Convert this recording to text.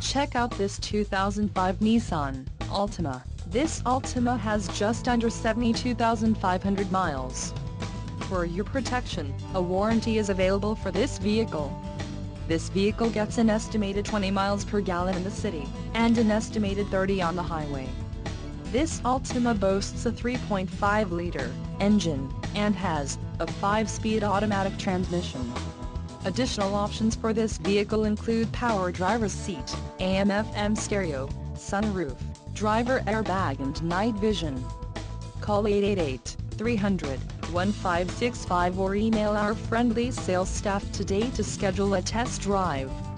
Check out this 2005 Nissan Altima. This Altima has just under 72,500 miles. For your protection, a warranty is available for this vehicle. This vehicle gets an estimated 20 miles per gallon in the city, and an estimated 30 on the highway. This Altima boasts a 3.5-liter engine, and has a 5-speed automatic transmission. Additional options for this vehicle include power driver's seat, AM/FM stereo, sunroof, driver airbag and night vision. Call 888-300-1565 or email our friendly sales staff today to schedule a test drive.